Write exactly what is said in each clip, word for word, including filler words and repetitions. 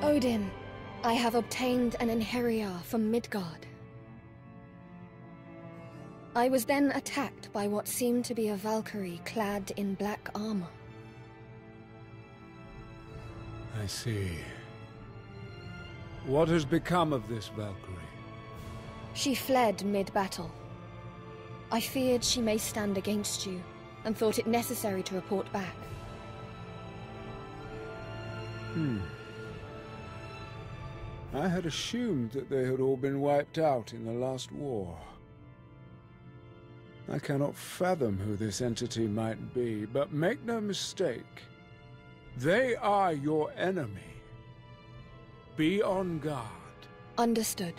Odin, I have obtained an Einherjar from Midgard. I was then attacked by what seemed to be a Valkyrie clad in black armor. I see. What has become of this Valkyrie? She fled mid-battle. I feared she may stand against you, and thought it necessary to report back. Hmm. I had assumed that they had all been wiped out in the last war. I cannot fathom who this entity might be, but make no mistake. They are your enemy. Be on guard. Understood.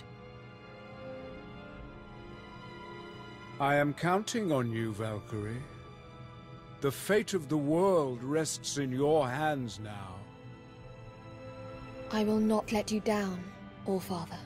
I am counting on you, Valkyrie. The fate of the world rests in your hands now. I will not let you down, All-Father.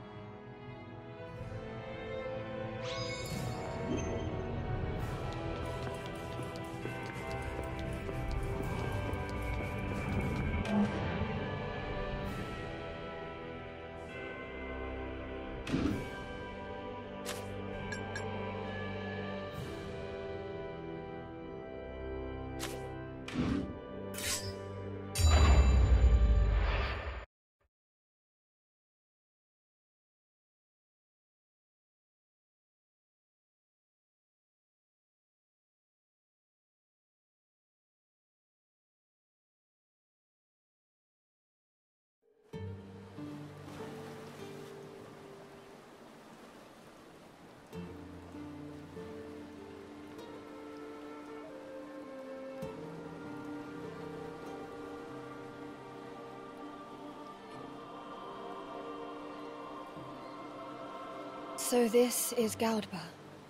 So this is Gaudba.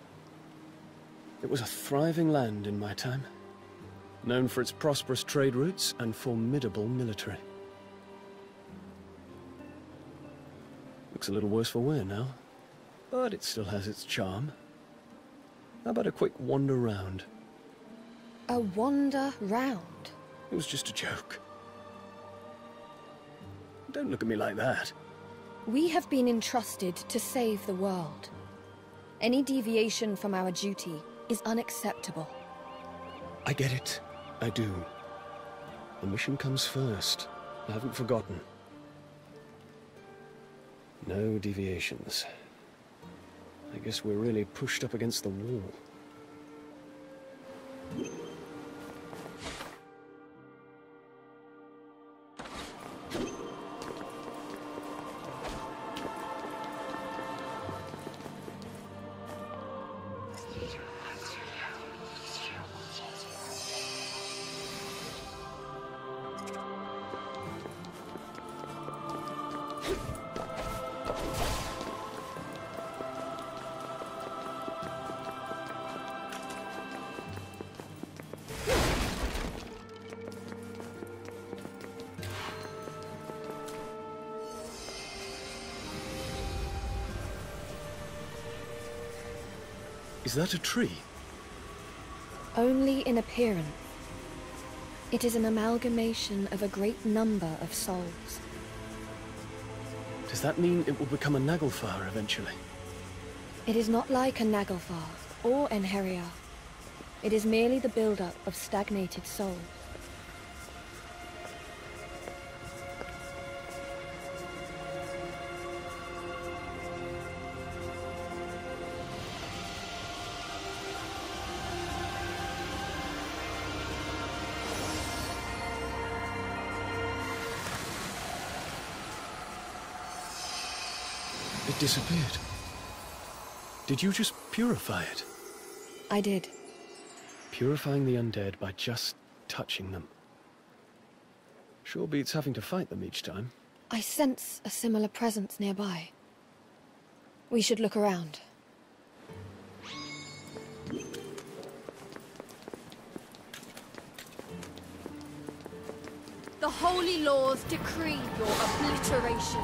It was a thriving land in my time, known for its prosperous trade routes and formidable military. Looks a little worse for wear now, but it still has its charm. How about a quick wander round? A wander round? It was just a joke. Don't look at me like that. We have been entrusted to save the world. Any deviation from our duty is unacceptable. I get it. I do. The mission comes first. I haven't forgotten. No deviations. I guess we're really pushed up against the wall. Is that a tree? Only in appearance. It is an amalgamation of a great number of souls. Does that mean it will become a Naglfar eventually? It is not like a Naglfar or Einherjar. It is merely the buildup of stagnated souls. It disappeared. Did you just purify it? I did. Purifying the undead by just touching them. Sure beats having to fight them each time. I sense a similar presence nearby. We should look around. The holy laws decree your obliteration.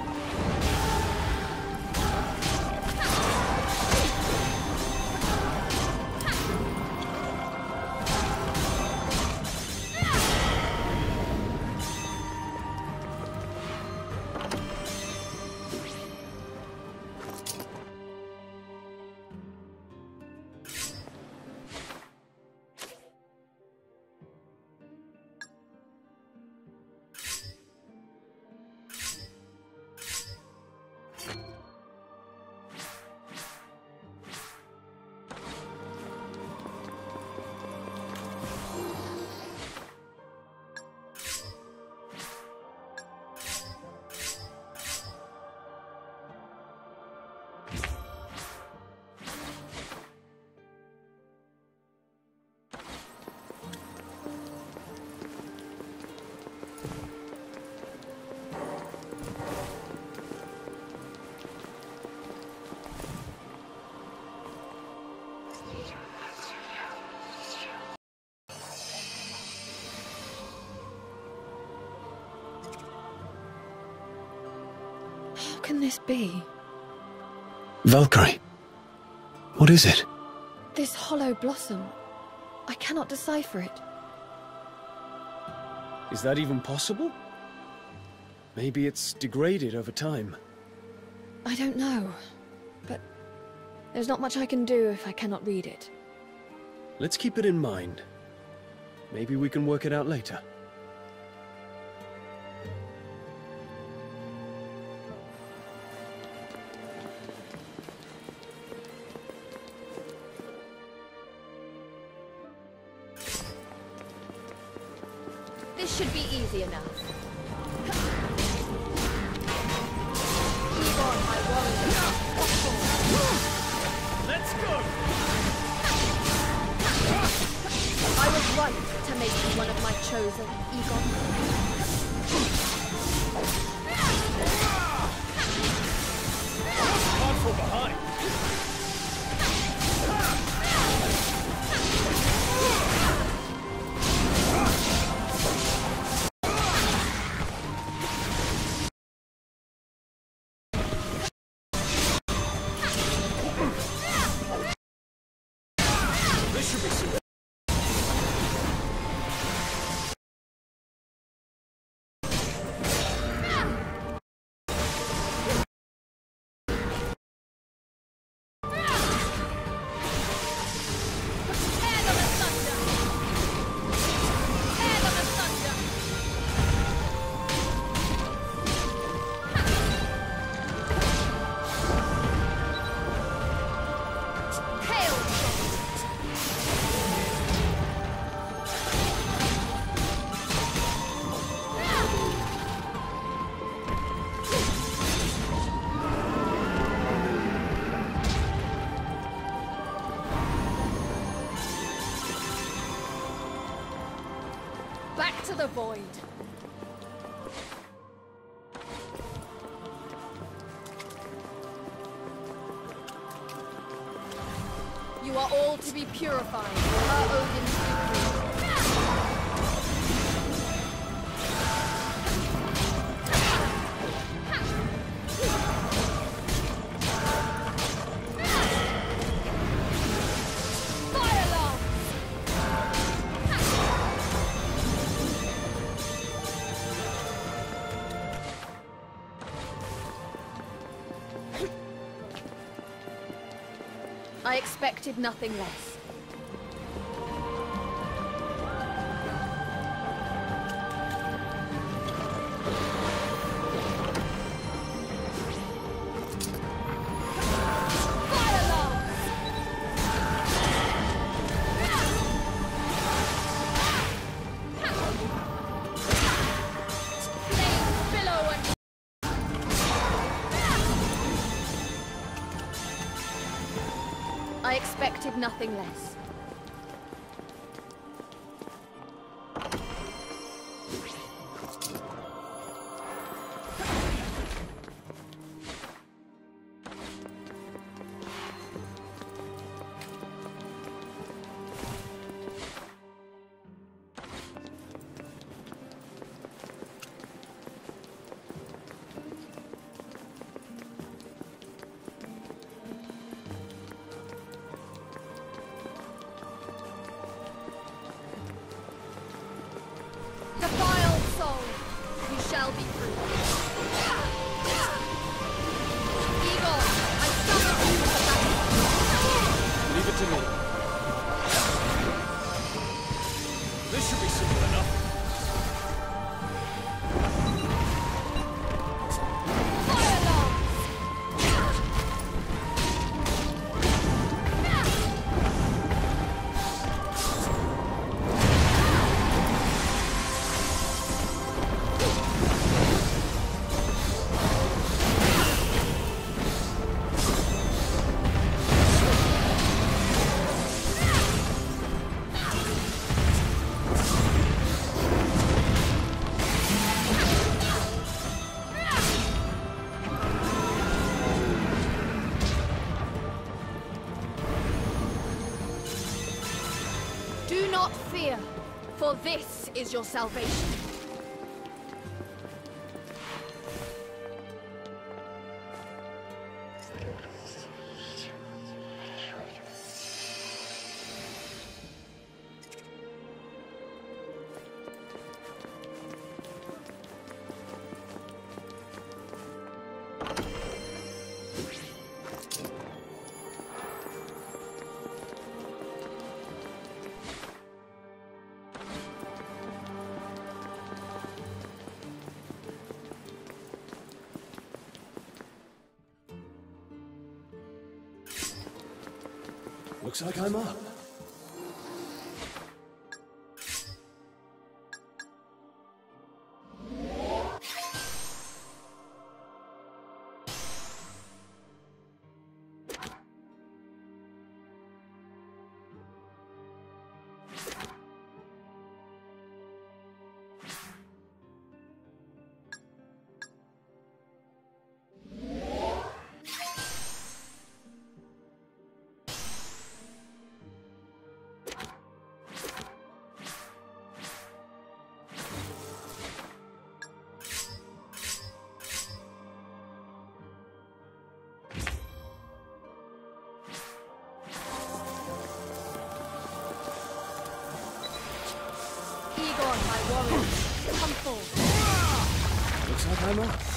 can this be? Valkyrie. What is it? This hollow blossom. I cannot decipher it. Is that even possible? Maybe it's degraded over time. I don't know, but there's not much I can do if I cannot read it. Let's keep it in mind. Maybe we can work it out later. This should be easy enough. Let's go! I was right to make you one of my chosen, Egon. Hard from behind. Back to the void. You are all to be purified per Odin's decree. I expected nothing less. I expected nothing less. Defiled soul, you shall be free. Eagle, I summon you to battle. Leave it to me. This should be simple enough. Do not fear, for this is your salvation. Looks like I'm up. Looks like I'm up.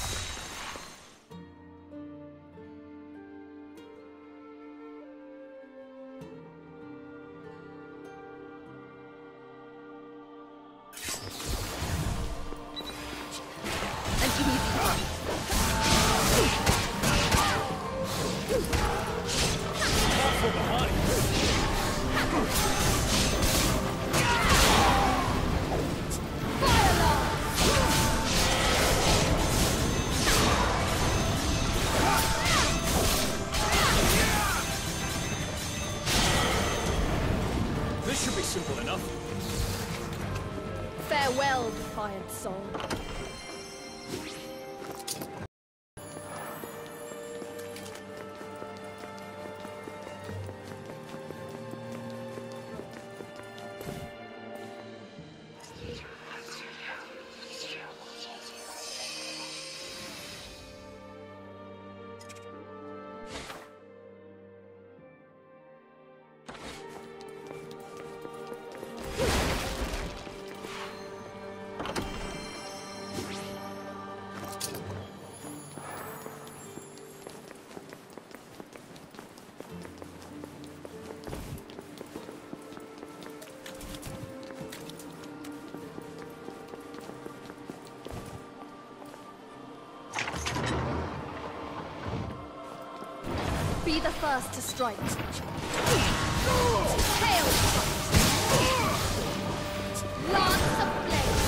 Simple enough. Farewell, defiant soul. Be the first to strike. Tail shot. Lance of flame.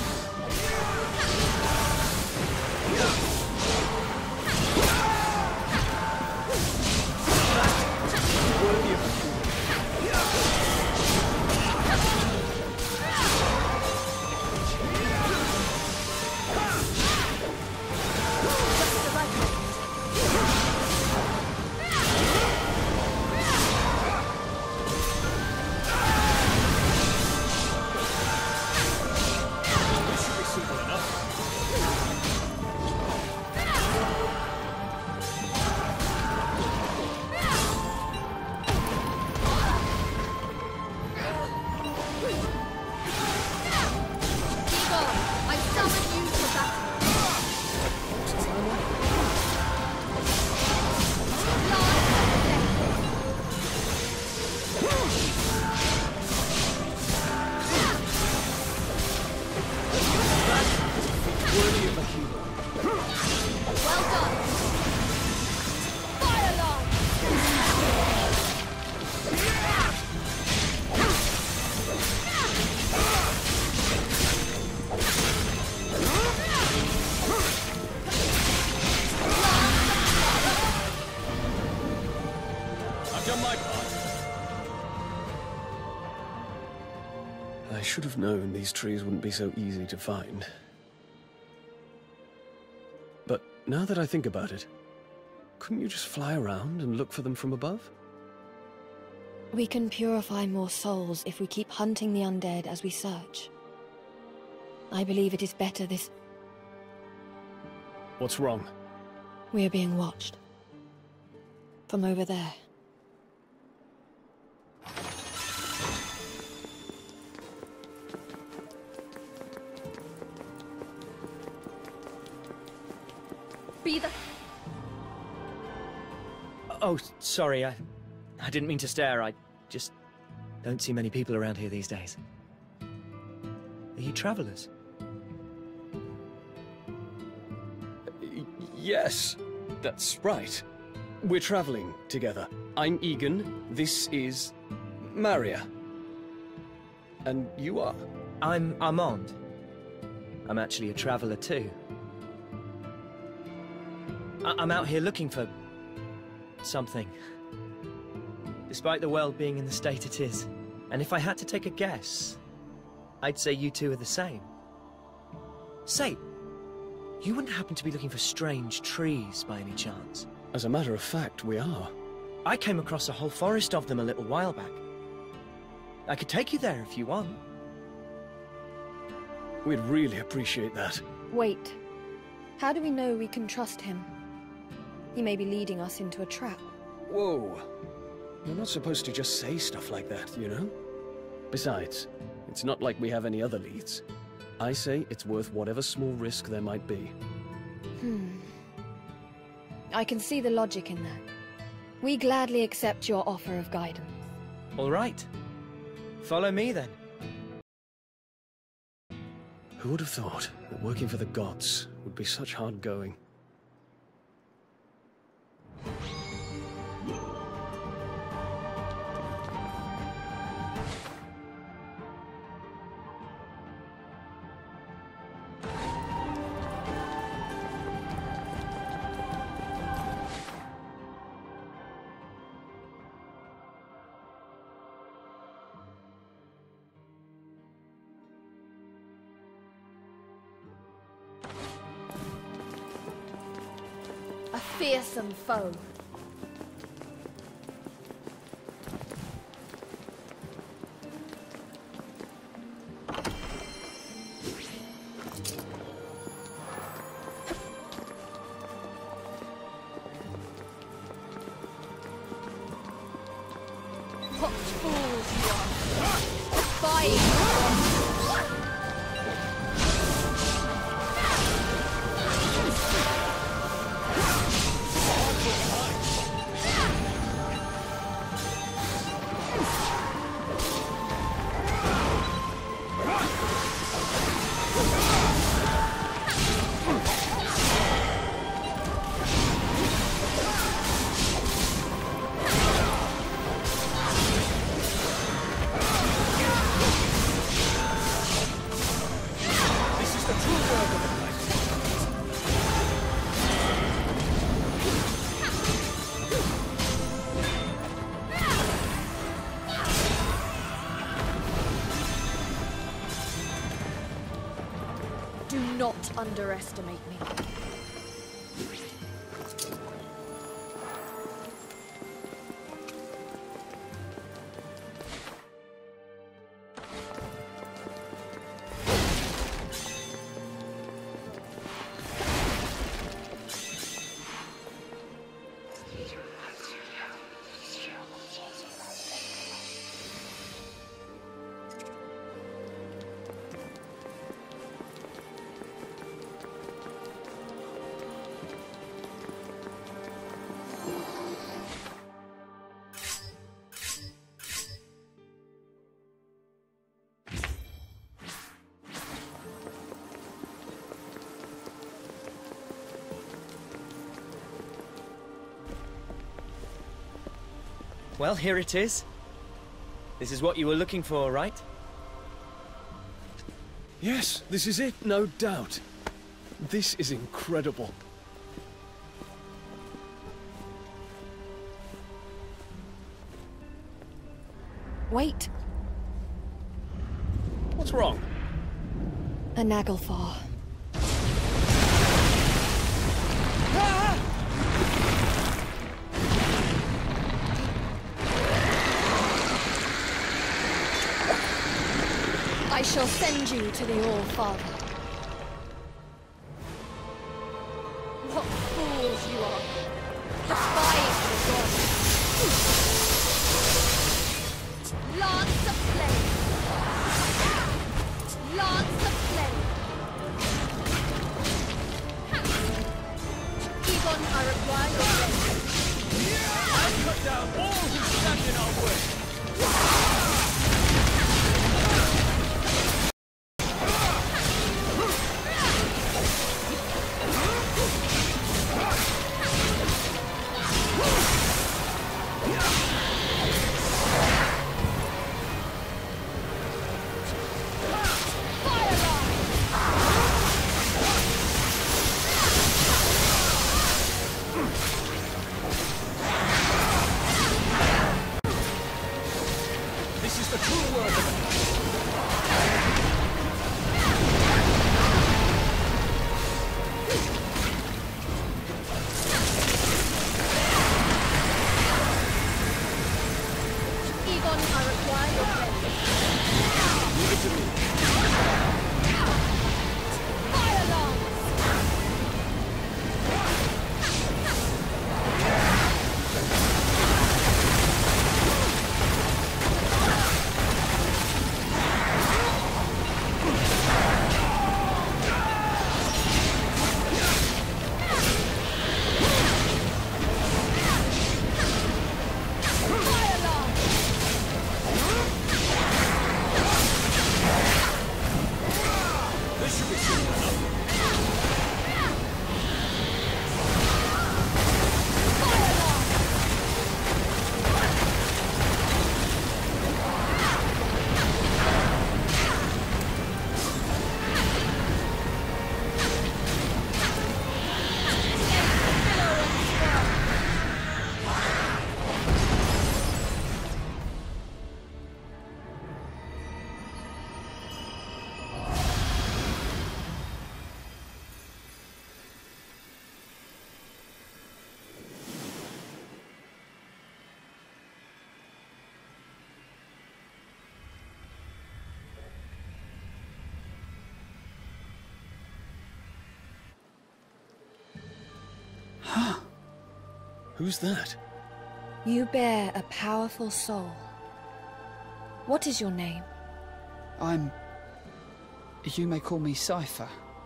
I should have known these trees wouldn't be so easy to find. But now that I think about it, couldn't you just fly around and look for them from above? We can purify more souls if we keep hunting the undead as we search. I believe it is better this... What's wrong? We are being watched. From over there. Be the... Oh, sorry, I... I didn't mean to stare, I just don't see many people around here these days. Are you travelers? Y- yes, that's right. we're traveling together. I'm Egan, this is Maria. And you are? I'm Armand. I'm actually a traveller too. I I'm out here looking for... something. Despite the world being in the state it is. And if I had to take a guess, I'd say you two are the same. Say, you wouldn't happen to be looking for strange trees by any chance? As a matter of fact, we are. I came across a whole forest of them a little while back. I could take you there if you want. We'd really appreciate that. Wait. How do we know we can trust him? He may be leading us into a trap. Whoa. You're not supposed to just say stuff like that, you know? Besides, it's not like we have any other leads. I say it's worth whatever small risk there might be. Hmm. I can see the logic in that. We gladly accept your offer of guidance. All right. Follow me then. Who would have thought that working for the gods would be such hard going? A fearsome foe. What fools you are! Defying! Do not underestimate me. Well, here it is. This is what you were looking for, right? Yes, this is it, no doubt. This is incredible. Wait. What's wrong? A Naglfar. I shall send you to the All-Father. What fools you are! Defying the gods! Lance of flame! Lance of flame! Egon, I require your blessing. I'll cut down all who stand in our way! Who's that? You bear a powerful soul. What is your name? I'm... You may call me Cypher.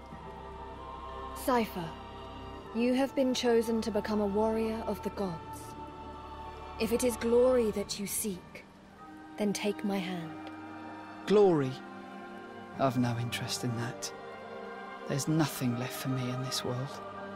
Cypher, you have been chosen to become a warrior of the gods. If it is glory that you seek, then take my hand. Glory? I've no interest in that. There's nothing left for me in this world.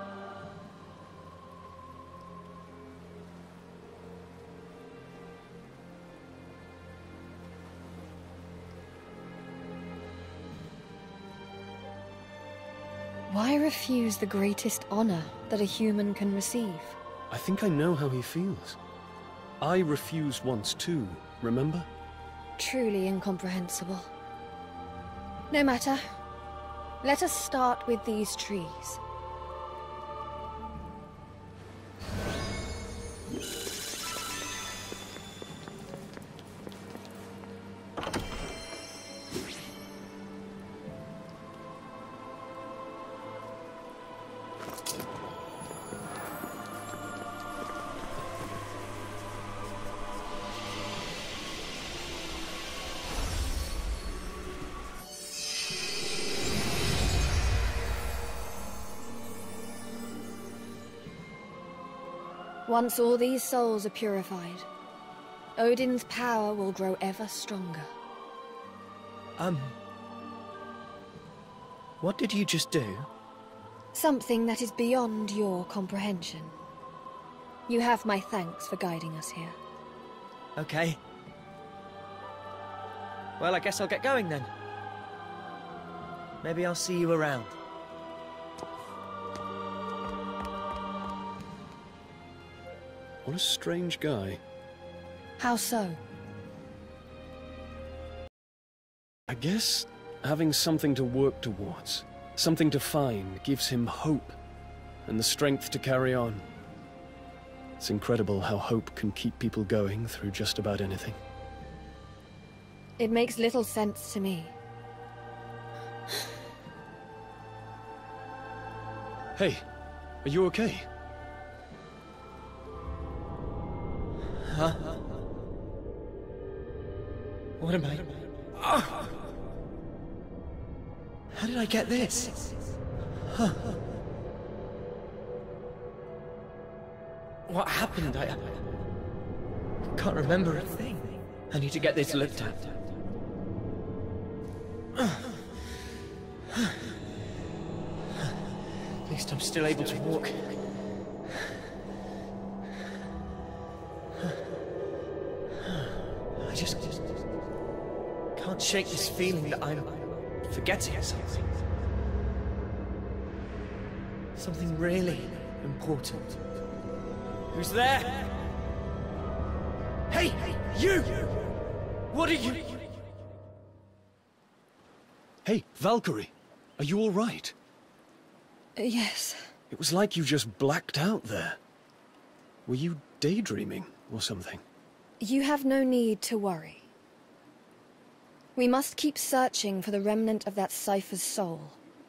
Why refuse the greatest honor that a human can receive? I think I know how he feels. I refused once too, remember? Truly incomprehensible. No matter. Let us start with these trees. Once all these souls are purified, Odin's power will grow ever stronger. Um... What did you just do? Something that is beyond your comprehension. You have my thanks for guiding us here. Okay. Well, I guess I'll get going then. Maybe I'll see you around. What a strange guy. How so? I guess having something to work towards, something to find, gives him hope and the strength to carry on. It's incredible how hope can keep people going through just about anything. It makes little sense to me. Hey, are you okay? Huh? What am I... Oh. How did I get this? Huh. What happened? I... I can't remember a thing. I need to get this looked at. At least I'm still able to walk. I just, just can't shake this feeling that I'm forgetting something. Something really important. Who's there? Hey, you! What are you... Hey, Valkyrie! Are you all right? Uh, yes. It was like you just blacked out there. Were you daydreaming or something? You have no need to worry. We must keep searching for the remnant of that cipher's soul.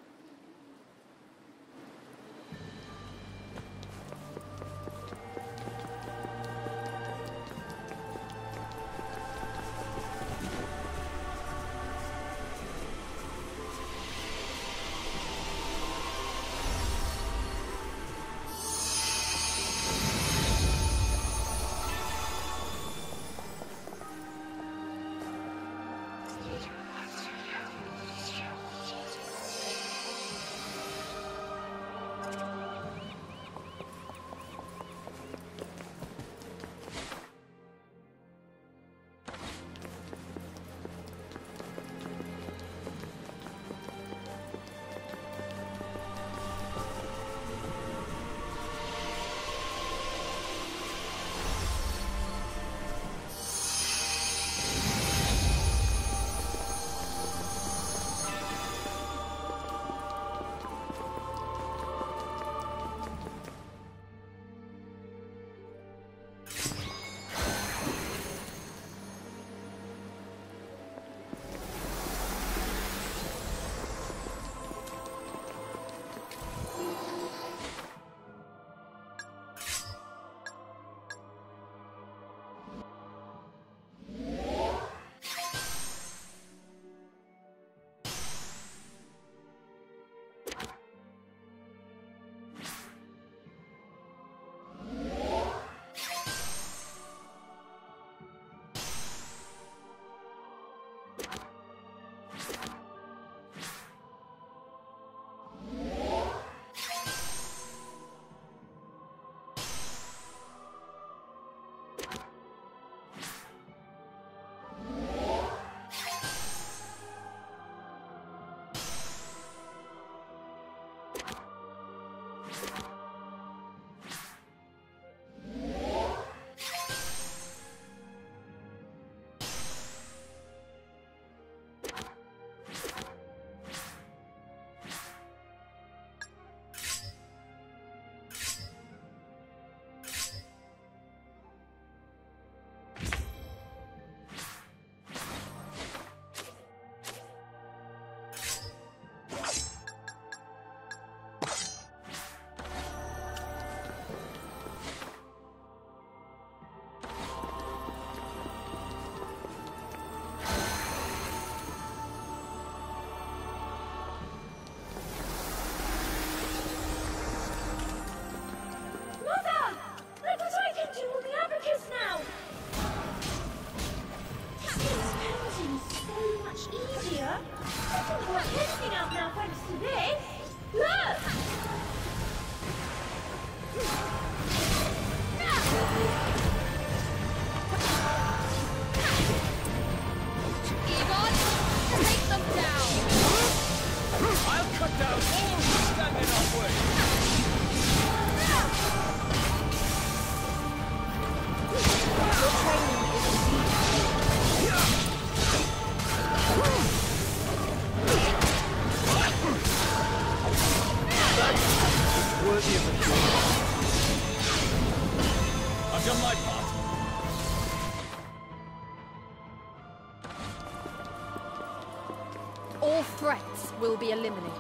All threats will be eliminated.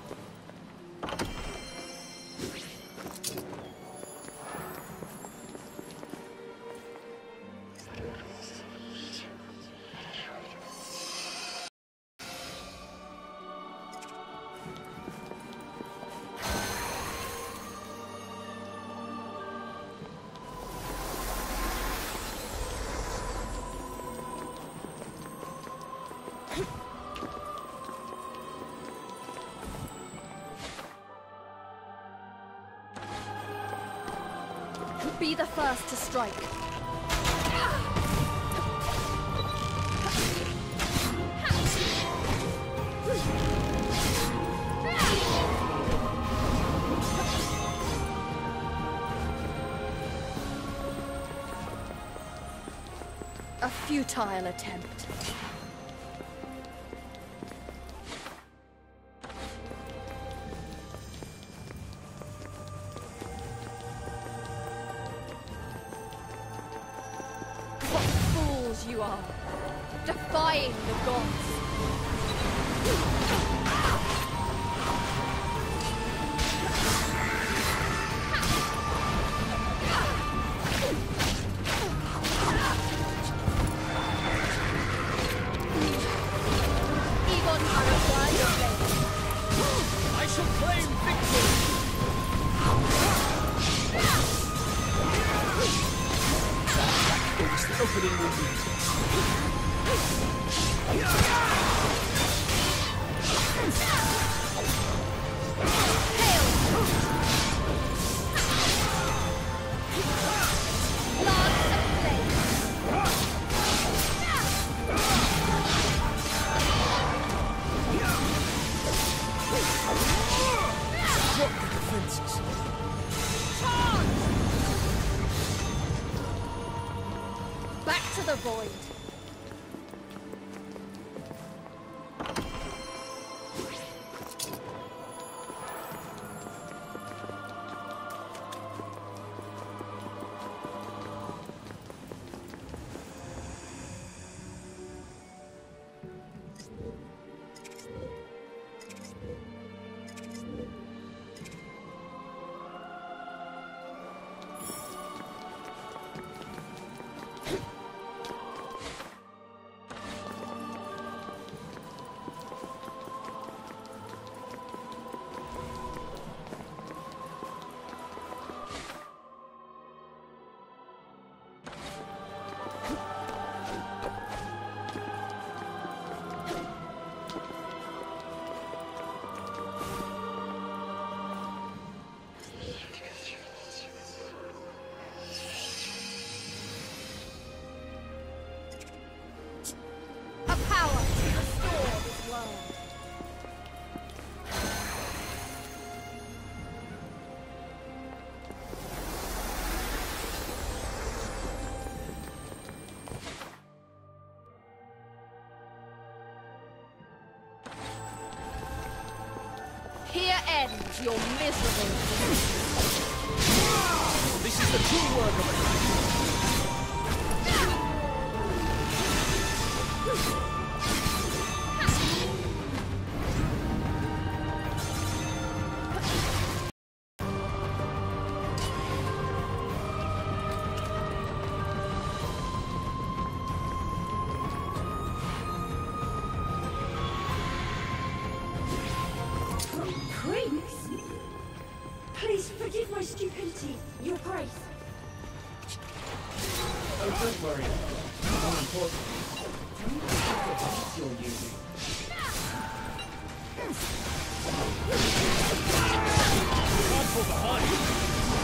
Be the first to strike. A futile attempt. you are, defying the gods. I shall claim victory! It's the opening movement. Back to the void. Here ends your miserable This is the true work of a knight. Please forgive my stupidity, Your Grace. Oh, don't worry. More importantly, tell me what device you're using. Can't fall behind.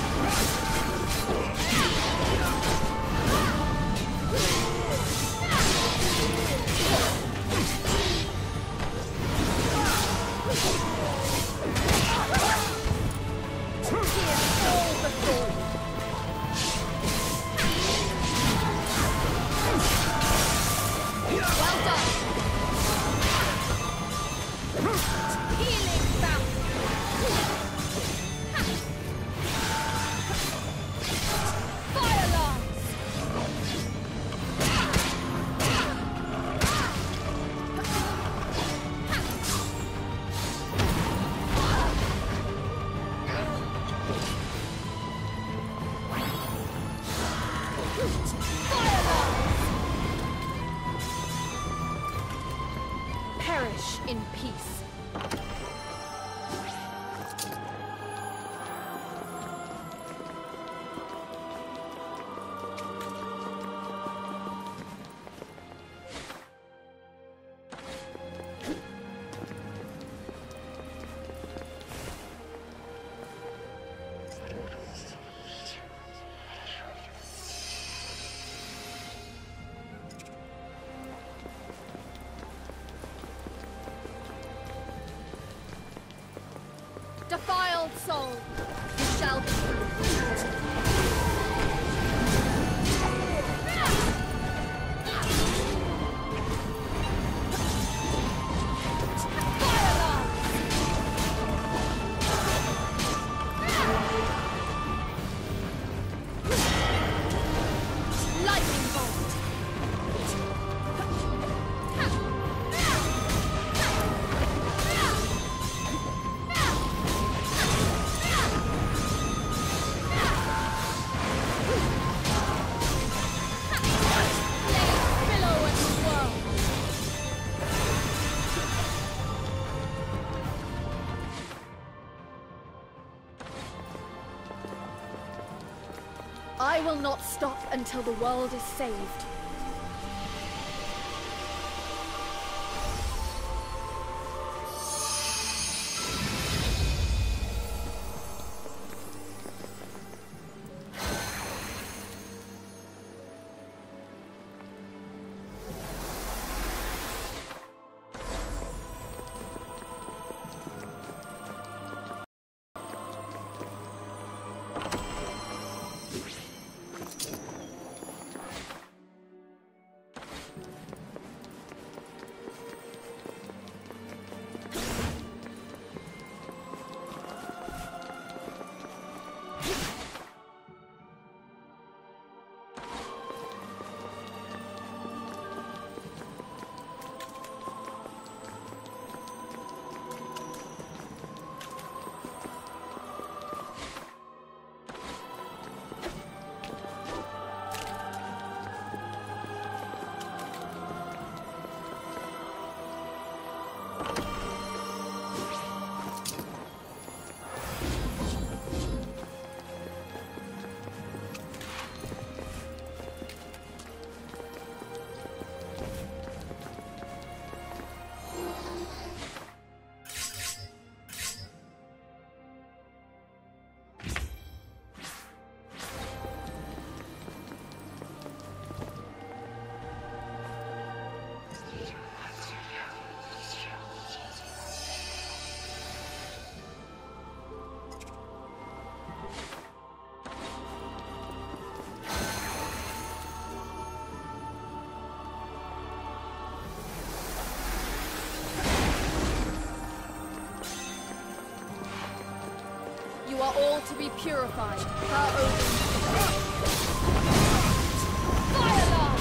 Perish in peace. Defiled soul, you shall be free. Lightning bolt. I will not stop until the world is saved. You are all to be purified. Her Odin. Fire lance!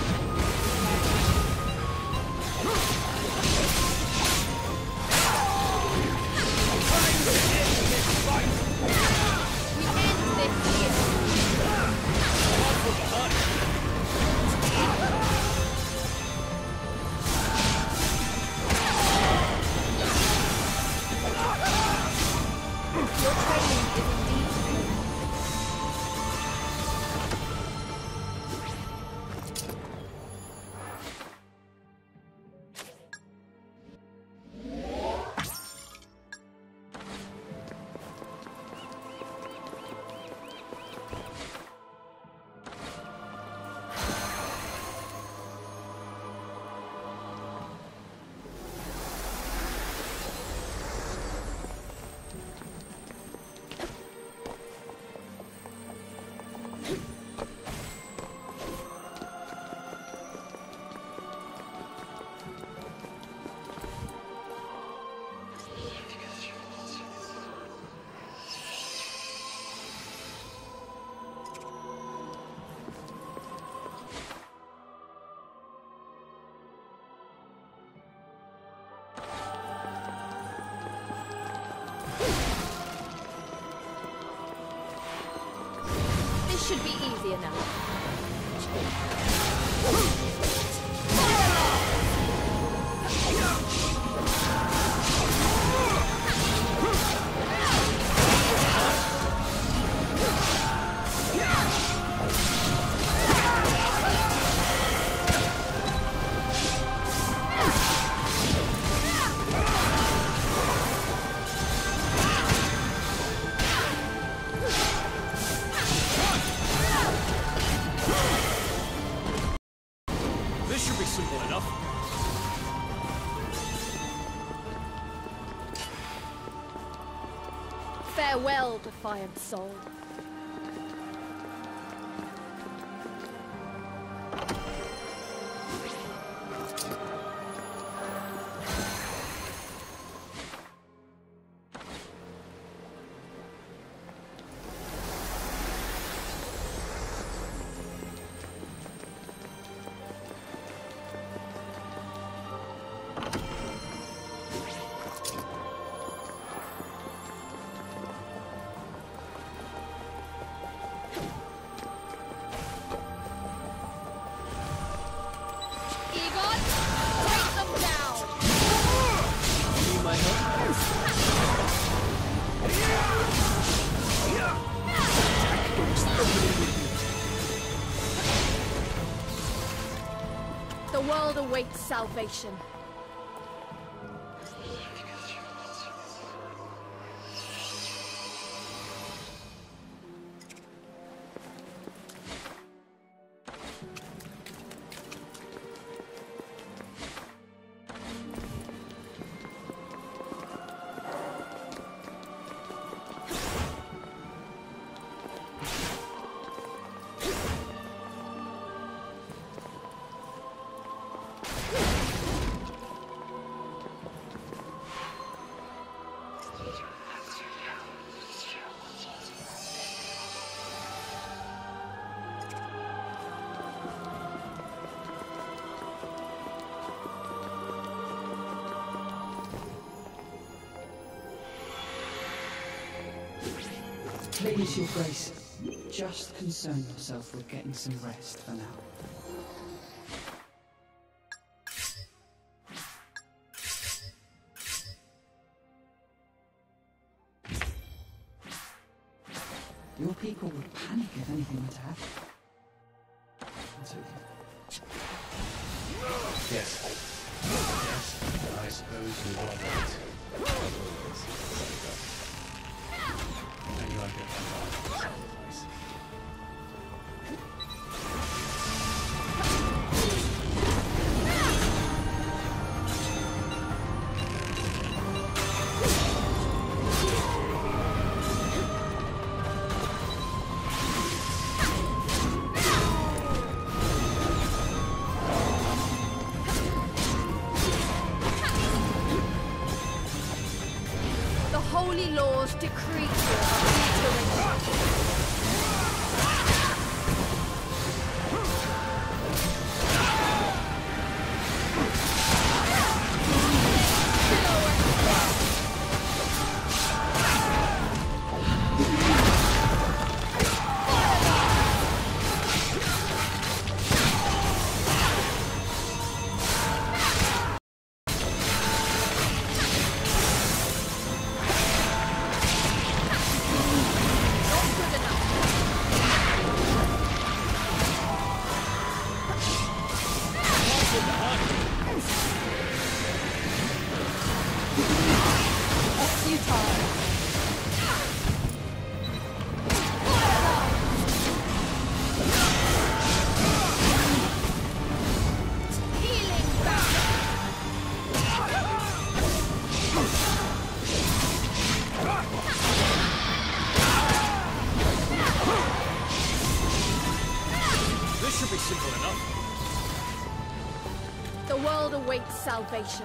We end this here. Your training is indeed should be easy enough. Farewell, defiant soul. awaits salvation. Please, Your Grace, just concern yourself with getting some rest for now. Your people would panic if anything were to happen. That's okay. Yes. Yes, I suppose you are right. And you are good at sacrifice. The holy laws decree your The world awaits salvation.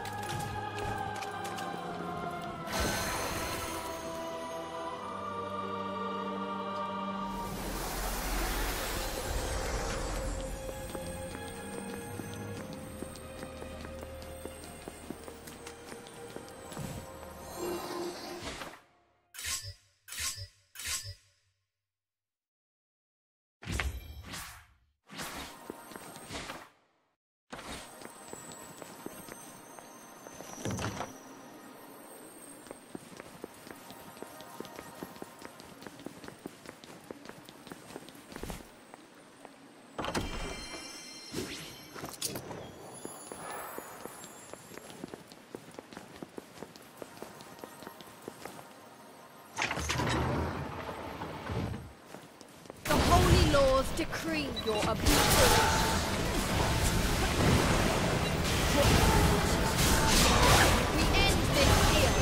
Laws decree your obliteration. We end this here.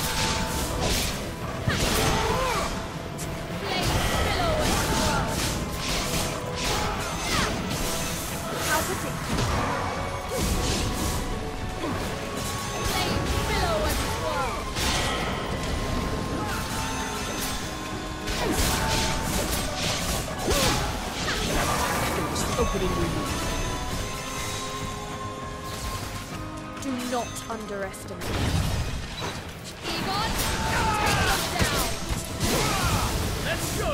Flames billow and swirl. How predictable. Flames billow and swirl. Opening window. Do not underestimate. Egon, take them down! Let's go!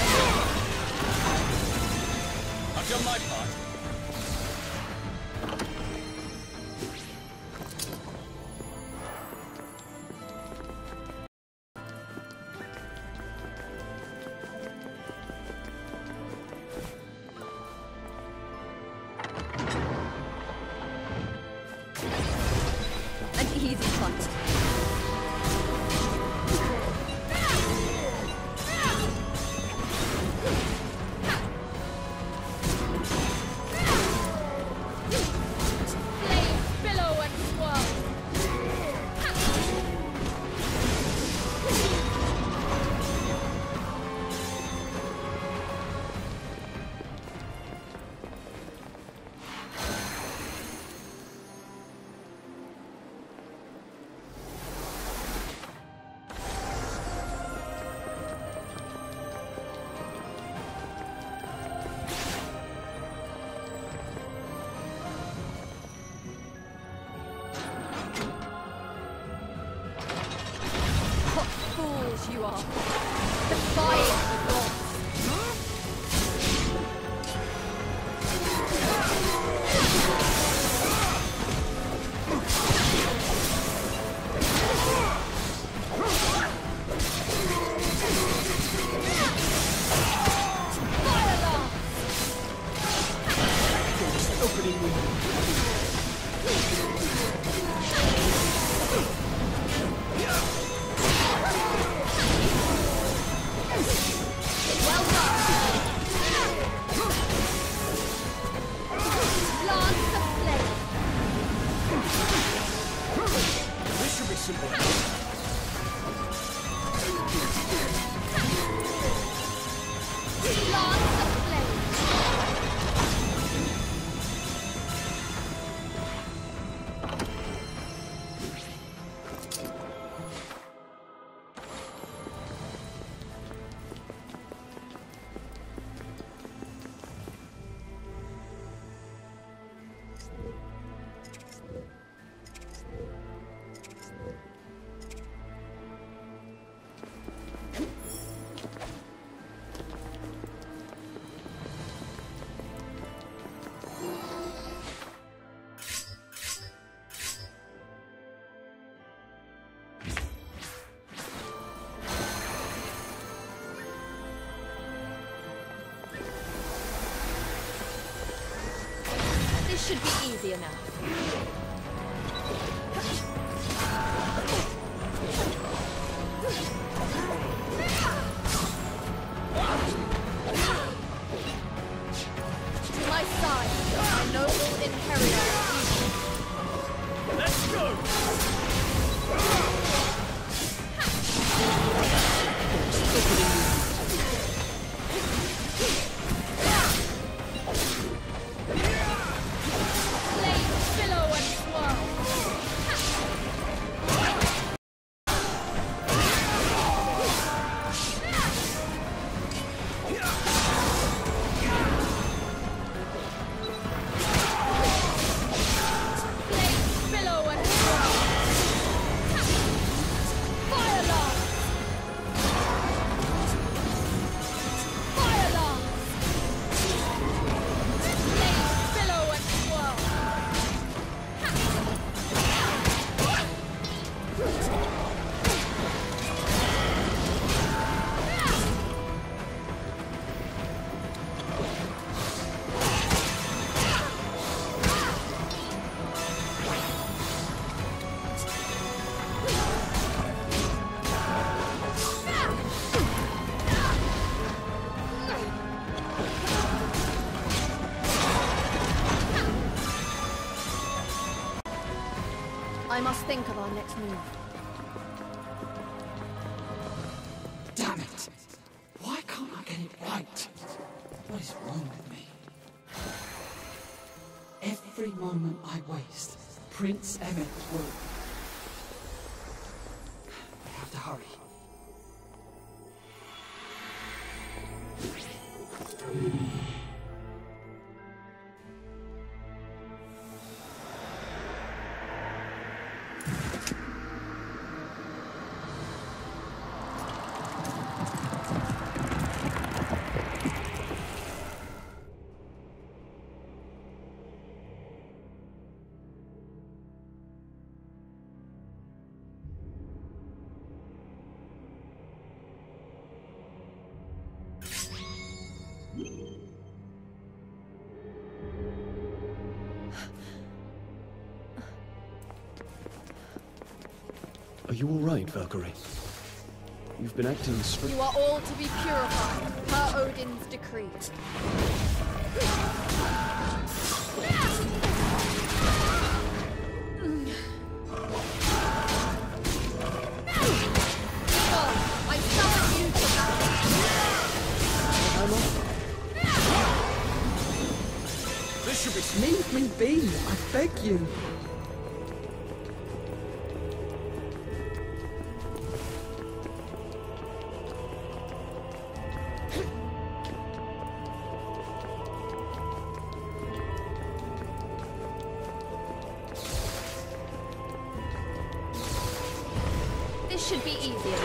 I've done my part. easy fight. You are defying the gods. Fire lance! Opening window. Should be easy enough. To my side, my noble Einherjar. Let's go! I must think of our next move. Damn it! Why can't I get it right? What is wrong with me? Every moment I waste, Prince Emmett will... I have to hurry. Are you all right, Valkyrie? You've been acting strange. You are all to be purified, per Odin's decree. Oh, I summon you to battle. This should be... Leave me be, I beg you. This should be easier.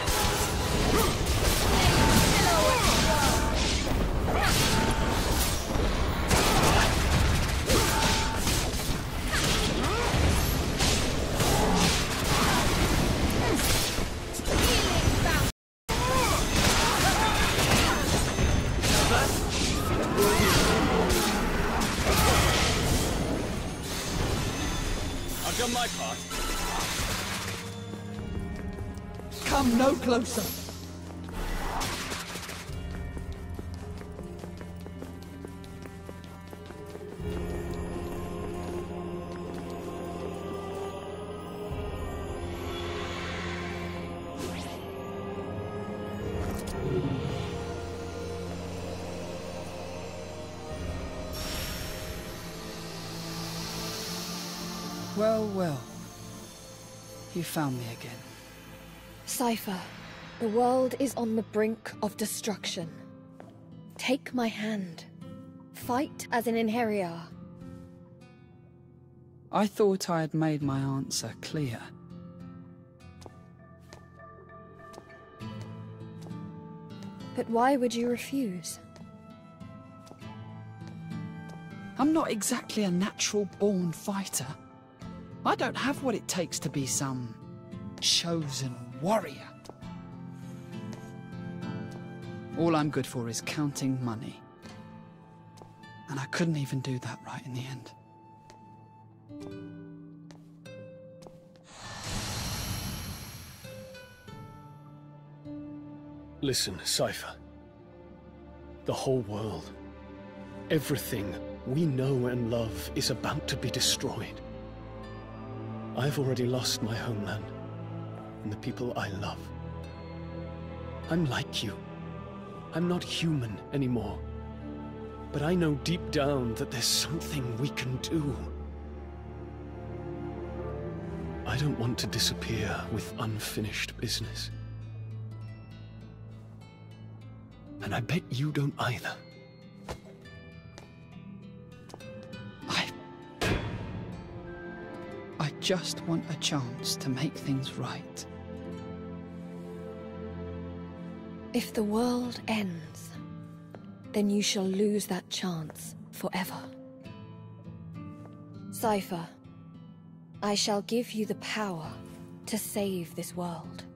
I've done my part. Come no closer. Well, well. You found me again. Cypher, the world is on the brink of destruction. Take my hand. Fight as an Einherjar. I thought I had made my answer clear. But why would you refuse? I'm not exactly a natural-born fighter. I don't have what it takes to be some chosen warrior. All I'm good for is counting money. And I couldn't even do that right in the end. Listen, Cypher. The whole world, everything we know and love is about to be destroyed. I've already lost my homeland, and the people I love. I'm like you. I'm not human anymore. But I know deep down that there's something we can do. I don't want to disappear with unfinished business. And I bet you don't either. I just want a chance to make things right. If the world ends, then you shall lose that chance forever. Cypher, I shall give you the power to save this world.